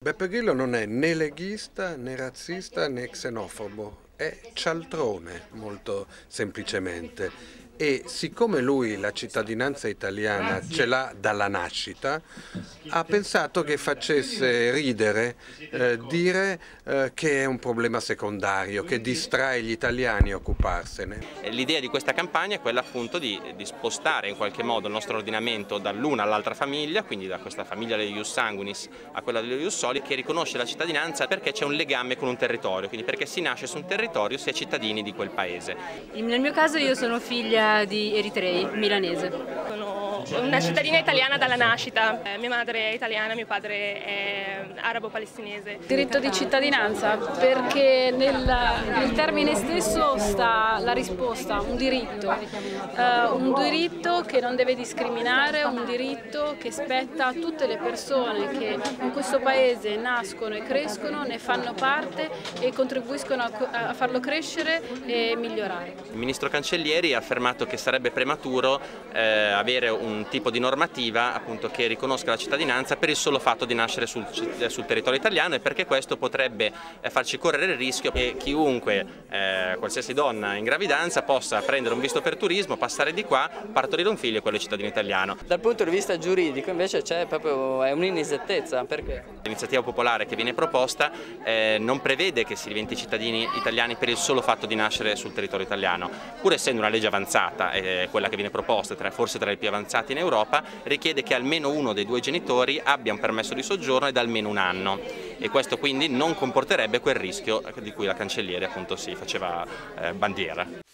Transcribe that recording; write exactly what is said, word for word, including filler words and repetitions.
Beppe Grillo non è né leghista, né razzista, né xenofobo, è cialtrone, molto semplicemente. E siccome lui la cittadinanza italiana ce l'ha dalla nascita, ha pensato che facesse ridere eh, dire eh, che è un problema secondario, che distrae gli italiani a occuparsene. L'idea di questa campagna è quella appunto di, di spostare in qualche modo il nostro ordinamento dall'una all'altra famiglia, quindi da questa famiglia degli ius sanguinis a quella degli ius soli, che riconosce la cittadinanza perché c'è un legame con un territorio, quindi perché si nasce su un territorio si è cittadini di quel paese. Nel mio caso io sono figlia di eritrei, milanese. Sono una cittadina italiana dalla nascita, eh, mia madre è italiana, mio padre è arabo-palestinese. Diritto di cittadinanza, perché nel, nel termine stesso sta la risposta, un diritto, uh, un diritto che non deve discriminare, un diritto che spetta a tutte le persone che in questo paese nascono e crescono, ne fanno parte e contribuiscono a, a farlo crescere e migliorare. Il ministro Cancellieri ha affermato che sarebbe prematuro eh, avere un tipo di normativa appunto che riconosca la cittadinanza per il solo fatto di nascere sul, sul territorio italiano, e perché questo potrebbe eh, farci correre il rischio che chiunque, eh, qualsiasi donna in gravidanza, possa prendere un visto per turismo, passare di qua, partorire un figlio e quello è cittadino italiano. Dal punto di vista giuridico invece c'è proprio un'inesattezza, perché? L'iniziativa popolare che viene proposta eh, non prevede che si diventi cittadini italiani per il solo fatto di nascere sul territorio italiano, pur essendo una legge avanzata, eh, quella che viene proposta, tra, forse tra le più avanzate in Europa, richiede che almeno uno dei due genitori abbia un permesso di soggiorno e da almeno un anno, e questo quindi non comporterebbe quel rischio di cui la Cancelliere appunto si faceva eh, bandiera.